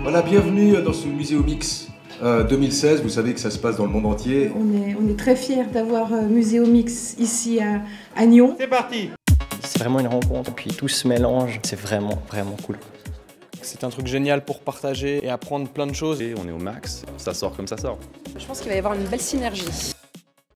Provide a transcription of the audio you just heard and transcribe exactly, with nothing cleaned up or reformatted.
Voilà, bienvenue dans ce Muséomix euh, deux mille seize. Vous savez que ça se passe dans le monde entier. On est, on est très fiers d'avoir euh, Muséomix ici à, à Nyon. C'est parti! C'est vraiment une rencontre, puis tout se mélange, c'est vraiment, vraiment cool. C'est un truc génial pour partager et apprendre plein de choses. Et on est au max, ça sort comme ça sort. Je pense qu'il va y avoir une belle synergie.